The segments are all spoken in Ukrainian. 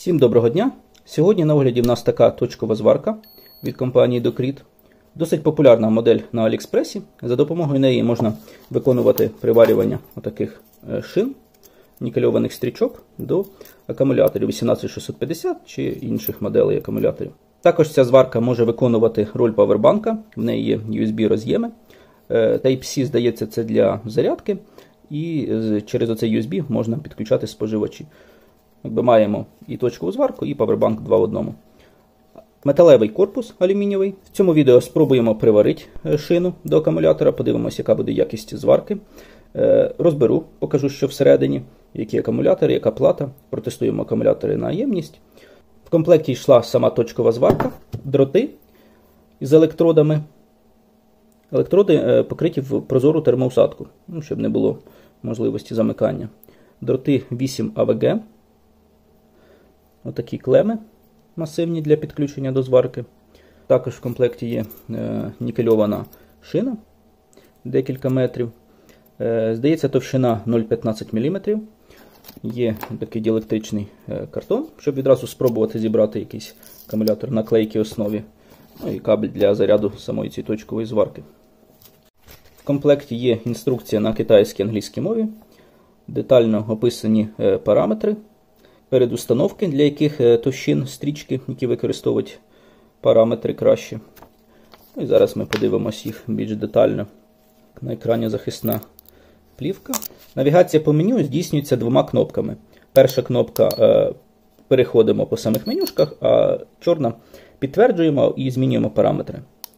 Всім доброго дня! Сьогодні на огляді в нас така точкова зварка від компанії Docrit. Досить популярна модель на Аліекспресі. За допомогою неї можна виконувати приварювання таких шин, нікельованих стрічок до акумуляторів 18650 чи інших моделей акумуляторів. Також ця зварка може виконувати роль павербанка, в неї є USB-роз'єми. Type-C, здається, це для зарядки, і через оцей USB можна підключати споживачі. Маємо і точкову зварку, і павербанк 2 в 1. Металевий корпус алюмінієвий. В цьому відео спробуємо приварити шину до акумулятора, подивимося, яка буде якість зварки. Розберу, покажу, що всередині, які акумулятори, яка плата. Протестуємо акумулятори на ємність. В комплекті йшла сама точкова зварка, дроти з електродами. Електроди покриті в прозору термоусадку, щоб не було можливості замикання. Дроти 8 АВГ. Отакі клеми масивні для підключення до зварки. Також в комплекті є нікельована шина декілька метрів. Здається, товщина 0,15 мм. Є такий діелектричний картон, щоб відразу спробувати зібрати якийсь акумулятор на клейкій основі. Ну і кабель для заряду самої цієї точкової зварки. В комплекті є інструкція на китайській і англійській мові. Детально описані параметри. Передустановки, для яких товщин стрічки, які використовують параметри краще. І зараз ми подивимося їх більш детально. На екрані захисна плівка. Навігація по меню здійснюється двома кнопками. Перша кнопка переходимо по самих менюшках, а чорна підтверджуємо і змінюємо параметри.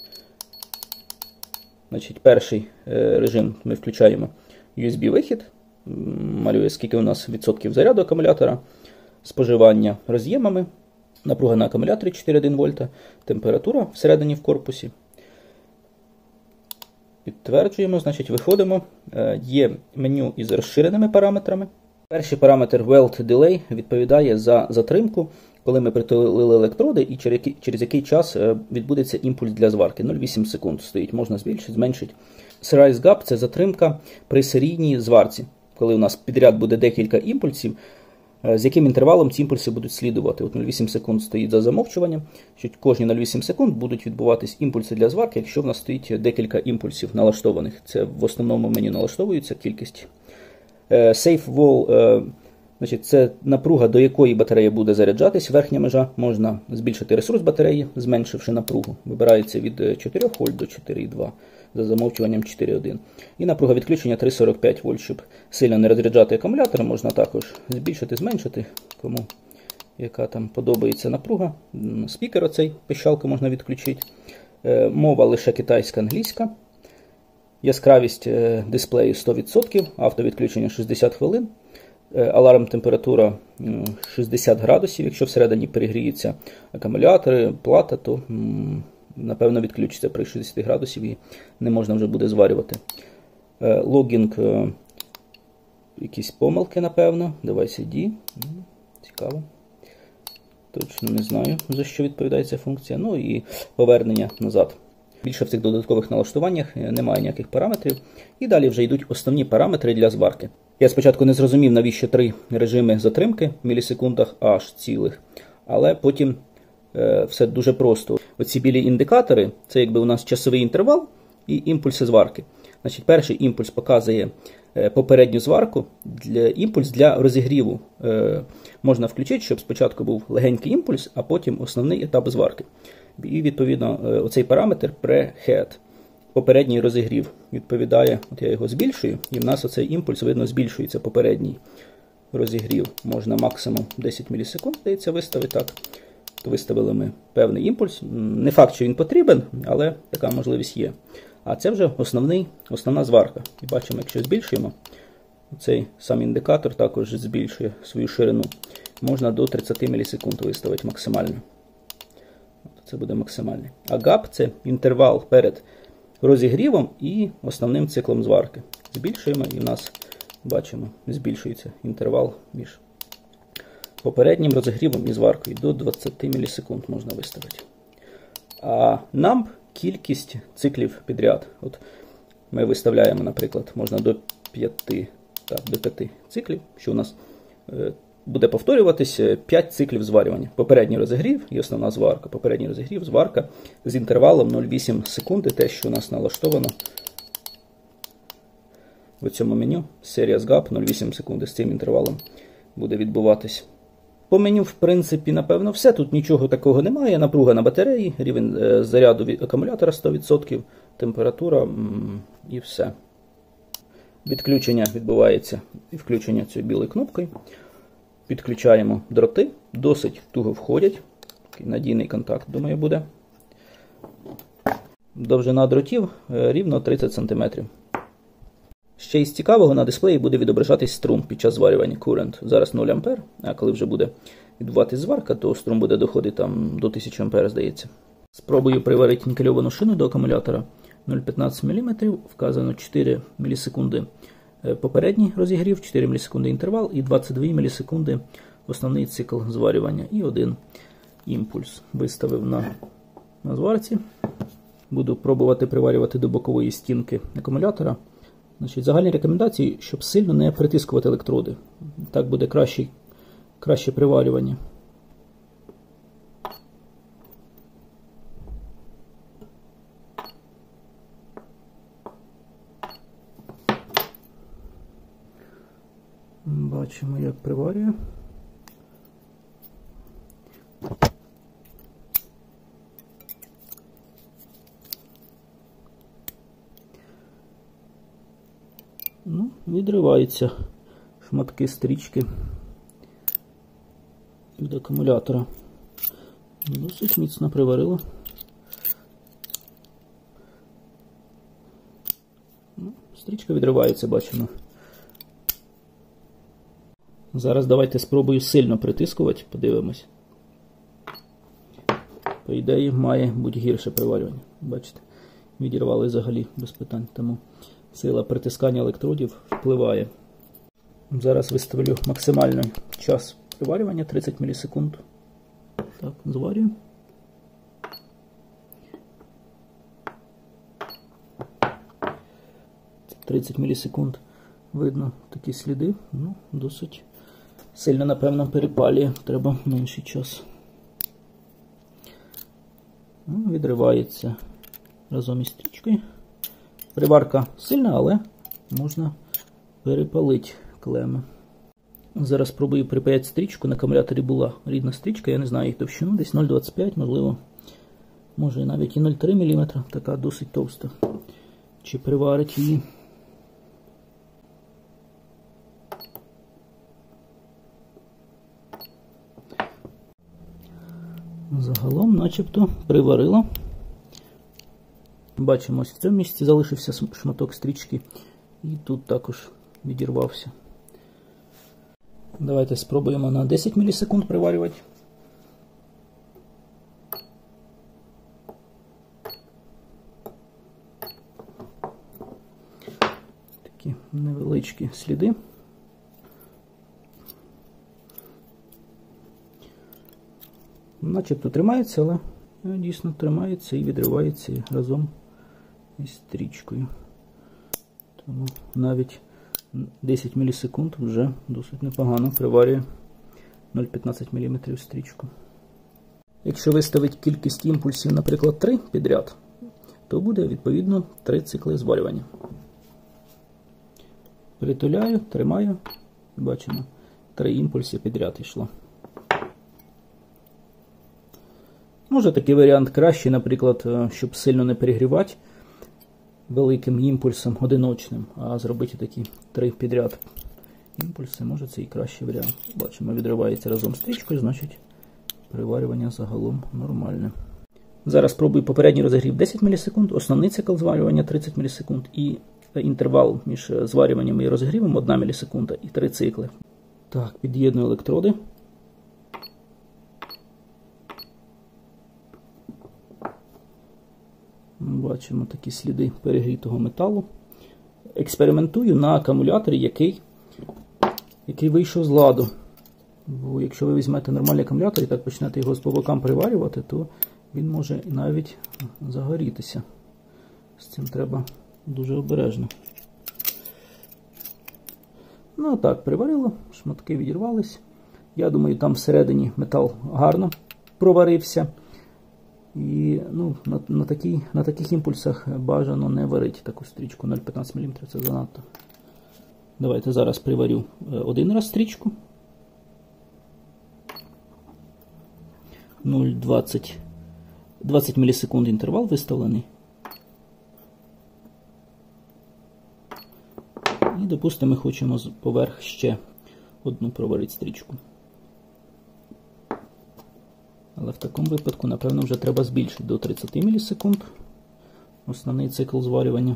Значить, перший режим ми включаємо USB-вихід. Малює, скільки у нас відсотків заряду акумулятора. Споживання роз'ємами, напруга на акумуляторі 4,1 вольта, температура всередині в корпусі. Підтверджуємо, значить виходимо. Є меню із розширеними параметрами. Перший параметр Weld Delay відповідає за затримку, коли ми притулили електроди і через який час відбудеться імпульс для зварки. 0,8 секунд стоїть, можна збільшити, зменшити. Serial Gap – це затримка при серійній зварці, коли у нас підряд буде декілька імпульсів, з яким інтервалом ці імпульси будуть слідувати. От 0,8 секунд стоїть за замовчуванням, що кожні 0,8 секунд будуть відбуватись імпульси для зварки, якщо в нас стоїть декілька імпульсів налаштованих. Це в основному меню налаштовується кількість. Safe Wall – це напруга, до якої батарея буде заряджатись. Верхня межа, можна збільшити ресурс батареї, зменшивши напругу. Вибирається від 4 вольт до 4,2, за замовчуванням 4,1. І напруга відключення 3,45 вольт, щоб сильно не розряджати акумулятор, можна також збільшити, зменшити, кому яка там подобається напруга. Спікер оцей, пищалку можна відключити. Мова лише китайська, англійська. Яскравість дисплею 100%, автовідключення 60 хвилин. Аларм температура 60 градусів. Якщо всередині перегріються акумулятори, плата, то напевно відключиться при 60 градусів і не можна вже буде зварювати. Логінг, якісь помилки, напевно. Device ID. Цікаво. Точно не знаю, за що відповідає ця функція. Ну і повернення назад. Більше в цих додаткових налаштуваннях немає ніяких параметрів. І далі вже йдуть основні параметри для зварки. Я спочатку не зрозумів, навіщо 3 режими затримки в мілісекундах аж цілих. Але потім все дуже просто. Оці білі індикатори, це якби у нас часовий інтервал і імпульси зварки. Значить, перший імпульс показує попередню зварку, імпульс для розігріву. Можна включити, щоб спочатку був легенький імпульс, а потім основний етап зварки. І, відповідно, оцей параметр preheat, попередній розігрів, відповідає, от я його збільшую, і в нас оцей імпульс, видно, збільшується, попередній розігрів. Можна максимум 10 мілісекунд, здається, виставити так. Виставили ми певний імпульс. Не факт, що він потрібен, але така можливість є. А це вже основна зварка. І бачимо, якщо збільшуємо, цей сам індикатор також збільшує свою ширину. Можна до 30 мілісекунд виставити максимально. Це буде максимальний. А гап – це інтервал перед розігрівом і основним циклом зварки. Збільшуємо і в нас, бачимо, збільшується інтервал між попереднім розігрівом і зваркою. До 20 мілісекунд можна виставити. А numb – кількість циклів підряд. От ми виставляємо, наприклад, можна до 5 циклів, що у нас буде повторюватись 5 циклів зварювання. Попередній розігрів і основна зварка. Попередній розігрів, зварка з інтервалом 0,8 секунди, те, що у нас налаштовано в цьому меню. Серія з GAP 0,8 секунди з цим інтервалом буде відбуватись. По меню, в принципі, напевно, все. Тут нічого такого немає. Напруга на батареї, рівень заряду від акумулятора 100%, температура і все. Відключення відбувається і включення цією білою кнопкою. Підключаємо дроти, досить туго входять. Такий надійний контакт, думаю, буде. Довжина дротів рівно 30 см. Ще із цікавого, на дисплеї буде відображатись струм під час зварювання current. Зараз 0 А, а коли вже буде відбуватись зварка, то струм буде доходити там до 1000 А, здається. Спробую приварити нікельовану шину до акумулятора 0,15 мм, вказано 4 мілісекунди попередній розігрів, 4 мілісекунди інтервал і 22 мілісекунди основний цикл зварювання і 1 імпульс. Виставив на зварці. Буду пробувати приварювати до бокової стінки акумулятора. Значить, загальні рекомендації, щоб сильно не притискувати електроди. Так буде краще приварювання. Бачимо, як приварює. Ну, відриваються шматки стрічки від акумулятора. Досить міцно приварило. Ну, стрічка відривається, бачимо. Зараз давайте спробую сильно притискувати, подивимось. По ідеї, має бути гірше приварювання. Бачите, відірвали взагалі без питань, тому сила притискання електродів впливає. Зараз виставлю максимальний час приварювання 30 мілісекунд. Так, зварюю. – 30 мілісекунд. Видно такі сліди. Ну, досить сильно, напевно, перепалює. Треба менший час. Ну, відривається разом із стрічкою. Приварка сильна, але можна перепалити клеми. Зараз спробую припаяти стрічку. На акумуляторі була рідна стрічка, я не знаю їх товщину, десь 0,25, можливо, може навіть і 0,3 мм, така досить товста. Чи приварить її? Загалом начебто приварило. Бачимо, ось в цьому місці залишився шматок стрічки і тут також відірвався. Давайте спробуємо на 10 мілісекунд приварювати. Такі невеличкі сліди. Начебто тримається, але дійсно тримається і відривається разом із стрічкою. Тому навіть 10 мілісекунд вже досить непогано приварює 0,15 мм стрічку. Якщо виставити кількість імпульсів, наприклад, 3 підряд, то буде відповідно 3 цикли зварювання. Притуляю, тримаю, бачимо, 3 імпульси підряд йшло. Може такий варіант кращий, наприклад, щоб сильно не перегрівати великим імпульсом одиночним, а зробити такі 3 підряд імпульси, може це і кращий варіант. Бачимо, відривається разом з стрічкою, значить приварювання загалом нормальне. Зараз спробую попередній розігрів 10 мілісекунд, основний цикл зварювання 30 мілісекунд і інтервал між зварюванням і розігрівом 1 мілісекунда і 3 цикли. Так, під'єдную електроди. Бачимо такі сліди перегрітого металу. Експериментую на акумуляторі, який вийшов з ладу. Бо якщо ви візьмете нормальний акумулятор і так почнете його по бокам приварювати, то він може навіть загорітися. З цим треба дуже обережно. Ну так, приварило, шматки відірвались. Я думаю, там всередині метал гарно проварився. І ну, на таких імпульсах бажано не варити таку стрічку. 0,15 мм це занадто. Давайте зараз приварю один раз стрічку. 0,20 20 мілісекунд інтервал виставлений. І, допустимо, ми хочемо поверх ще одну проварити стрічку. Але в такому випадку, напевно, вже треба збільшити до 30 мілісекунд основний цикл зварювання.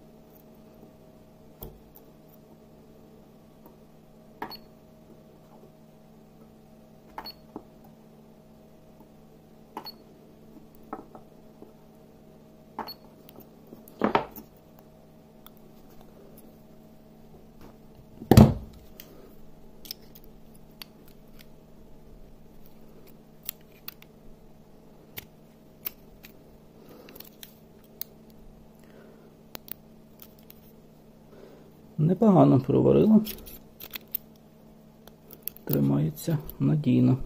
Непогано проварило. Тримається надійно.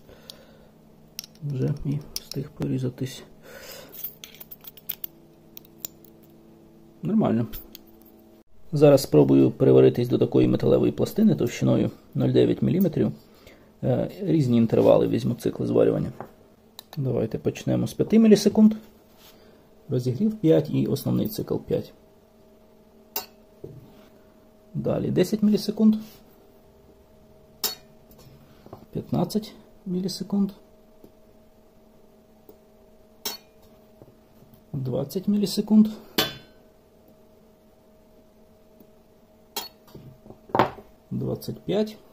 Вже і встиг порізатись. Нормально. Зараз спробую переваритись до такої металевої пластини товщиною 0,9 мм. Різні інтервали візьму цикли зварювання. Давайте почнемо з 5 мілісекунд. Розігрів 5 і основний цикл 5. Далі 10 мілісекунд, 15 мілісекунд, 20 мілісекунд, 25,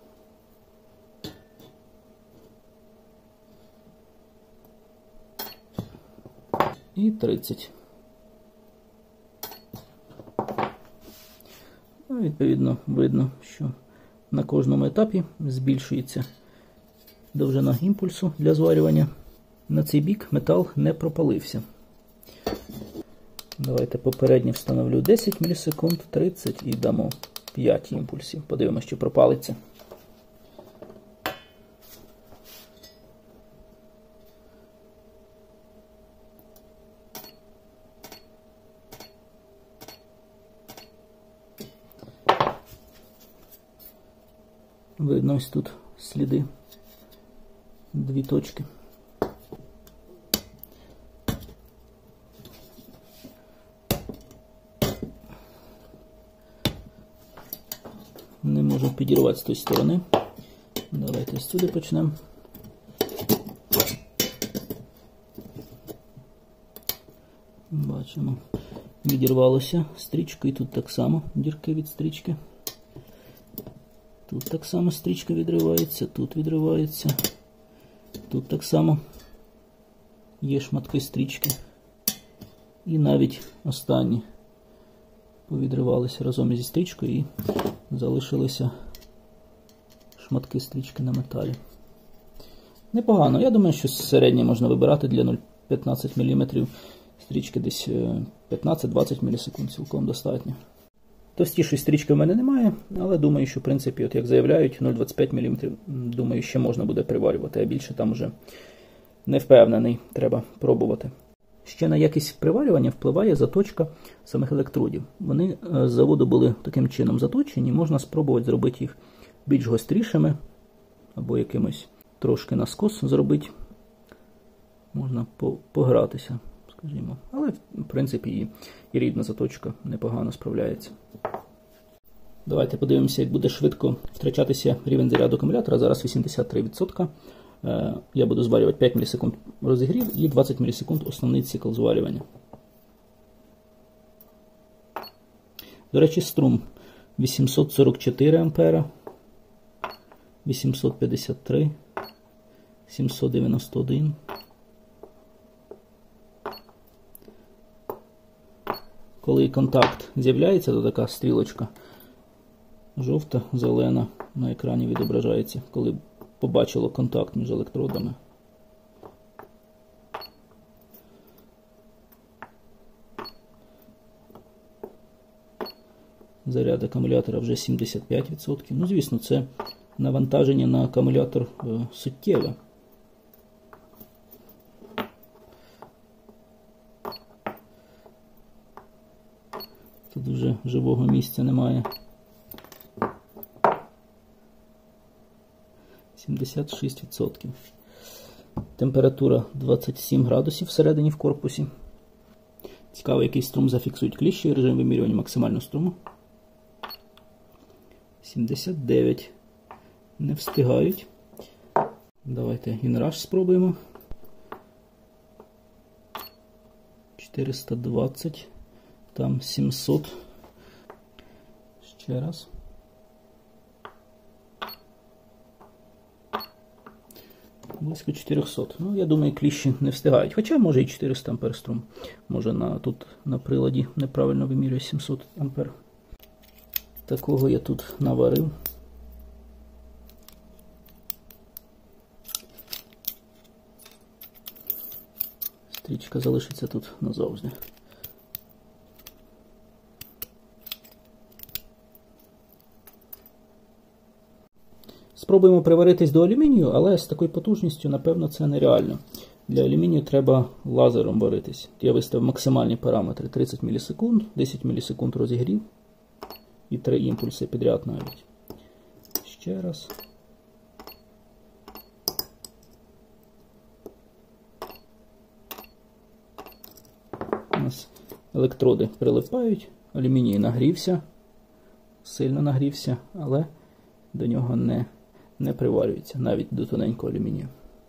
і 30. Відповідно, видно, що на кожному етапі збільшується довжина імпульсу для зварювання. На цей бік метал не пропалився. Давайте попередньо встановлю 10 мілісекунд, 30 і дамо 5 імпульсів. Подивимося, чи пропалиться. Видно ось тут сліди, 2 точки. Не можу підірвати з тої сторони. Давайте сюди почнемо. Бачимо, відірвалося стрічку, і тут так само дірки від стрічки. Тут так само стрічка відривається, тут відривається. Тут так само є шматки стрічки. І навіть останні повідривалися разом зі стрічкою і залишилися шматки стрічки на металі. Непогано. Я думаю, що середнє можна вибирати для 0,15 мм. Стрічки десь 15-20 мілісекунд цілком достатньо. Товстішої стрічки в мене немає, але думаю, що в принципі, от як заявляють, 0,25 мм, думаю, ще можна буде приварювати, а більше там вже не впевнений, треба пробувати. Ще на якість приварювання впливає заточка самих електродів. Вони з заводу були таким чином заточені, можна спробувати зробити їх більш гострішими, або якимось трошки наскос зробити. Можна погратися, скажімо. Але, в принципі, і рідна заточка непогано справляється. Давайте подивимося, як буде швидко втрачатися рівень заряду акумулятора. Зараз 83%. Я буду зварювати 5 мілісекунд розігрів і 20 мілісекунд основний цикл зварювання. До речі, струм 844 ампера, 853, 791. Коли контакт з'являється, то така стрілочка жовта, зелена на екрані відображається, коли побачило контакт між електродами. Заряд акумулятора вже 75%. Ну, звісно, це навантаження на акумулятор суттєве. Тут вже живого місця немає. 76%. Температура 27 градусів всередині в корпусі. Цікаво, який струм зафіксують кліщі. Режим вимірювання максимального струму. 79. Не встигають. Давайте інраж спробуємо. 420. Там 700. Ще раз. Близько 400. Ну, я думаю, кліщі не встигають. Хоча, може і 400 ампер струм. Може, тут на приладі неправильно вимірює 700 ампер. Такого я тут наварив. Стрічка залишиться тут назавжди. Спробуємо приваритись до алюмінію, але з такою потужністю, напевно, це нереально. Для алюмінію треба лазером варитись. Я виставив максимальні параметри 30 мілісекунд, 10 мілісекунд розігрів і 3 імпульси підряд навіть. Ще раз. У нас електроди прилипають, алюміній нагрівся, сильно нагрівся, але до нього не приварюється, навіть до тоненького алюмінію.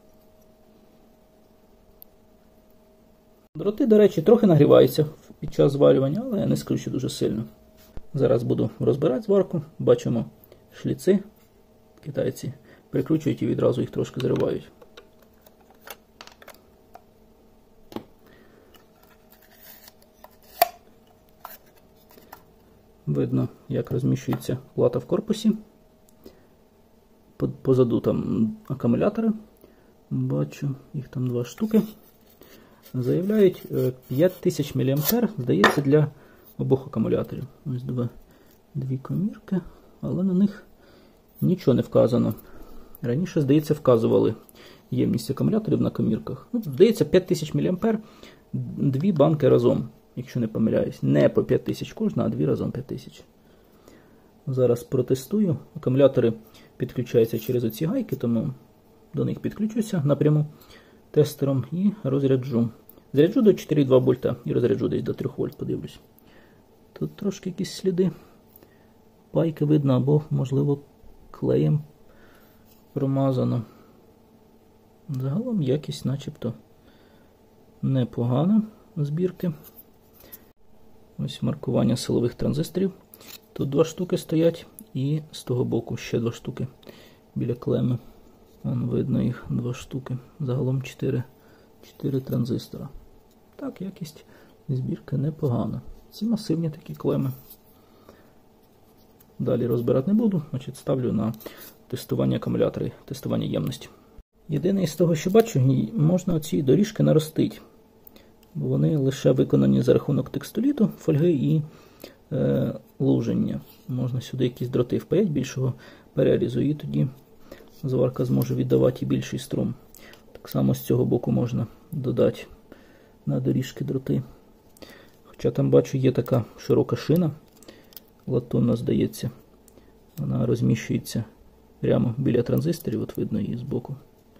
Дроти, до речі, трохи нагріваються під час зварювання, але я не скажу, що дуже сильно. Зараз буду розбирати зварку. Бачимо шліци. Китайці прикручують і відразу їх трошки зривають. Видно, як розміщується плата в корпусі. Позаду там акумулятори. Бачу, їх там 2 штуки. Заявляють 5000 мА, здається, для обох акумуляторів. Ось дві комірки, але на них нічого не вказано. Раніше, здається, вказували ємність акумуляторів на комірках. Ну, здається, 5000 мА, 2 банки разом, якщо не помиляюсь. Не по 5000 кожна, а 2 разом 5000. Зараз протестую. Акумулятори підключаються через оці гайки, тому до них підключуся напряму тестером і розряджу. Заряджу до 4,2 вольта і розряджу десь до 3 вольт, подивлюсь. Тут трошки якісь сліди. Пайки видно, або, можливо, клеєм промазано. Загалом якість начебто непогана збірки. Ось маркування силових транзисторів. Тут 2 штуки стоять і з того боку ще 2 штуки біля клеми. Вон видно їх 2 штуки. Загалом 4 транзистора. Так, якість збірки непогана. Ці масивні такі клеми. Далі розбирати не буду, значить ставлю на тестування акумуляторів, тестування ємності. Єдине із того, що бачу, можна оці доріжки наростити. Бо вони лише виконані за рахунок текстоліту, фольги і луження. Можна сюди якісь дроти впаять більшого перерізу, і тоді зварка зможе віддавати більший струм. Так само з цього боку можна додати на доріжки дроти. Хоча там, бачу, є така широка шина, латунна, здається. Вона розміщується прямо біля транзисторів, от видно її збоку.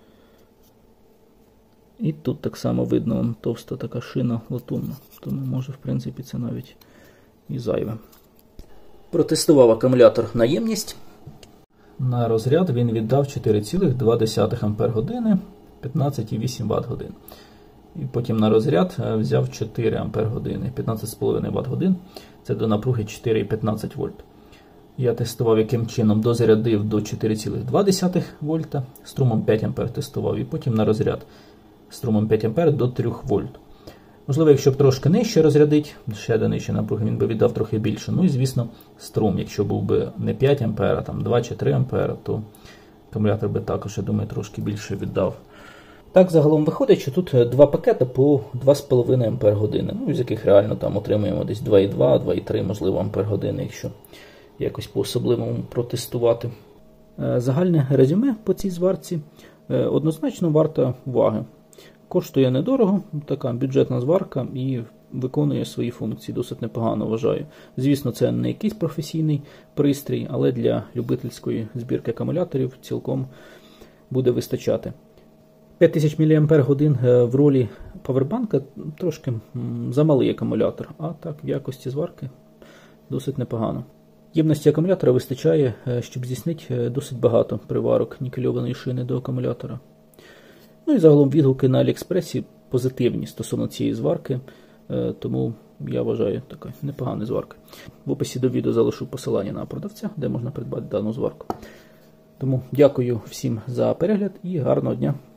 І тут так само видно, вон, товста така шина латунна. Тому може, в принципі, це навіть і зайве. Протестував акумулятор на ємність. На розряд він віддав 4,2 Ампер години, 15,8 Вт годин. І потім на розряд взяв 4 Ампер години, 15,5 Вт годин. Це до напруги 4,15 вольт. Я тестував, яким чином дозарядив до 4,2 вольта, струмом 5 Ампер тестував, і потім на розряд струмом 5 Ампер до 3 вольт. Можливо, якщо б трошки нижче розрядити, ще до нижче напруги, він би віддав трохи більше. Ну і, звісно, струм, якщо був би не 5 А, а там 2 чи 3 А, то акумулятор би також, я думаю, трошки більше віддав. Так, загалом виходить, що тут 2 пакети по 2,5 Ампер години, ну, з яких реально там отримуємо десь 2,2, 2,3, можливо, Ампер години, якщо якось по-особливому протестувати. Загальне резюме по цій зварці однозначно варта уваги. Коштує недорого, така бюджетна зварка і виконує свої функції досить непогано, вважаю. Звісно, це не якийсь професійний пристрій, але для любительської збірки акумуляторів цілком буде вистачати. 5000 мАч в ролі павербанка трошки замалий акумулятор, а так в якості зварки досить непогано. Ємності акумулятора вистачає, щоб здійснити досить багато приварок нікельованої шини до акумулятора. Ну і загалом відгуки на Аліекспресі позитивні стосовно цієї зварки, тому я вважаю така непогана зварка. В описі до відео залишу посилання на продавця, де можна придбати дану зварку. Тому дякую всім за перегляд і гарного дня!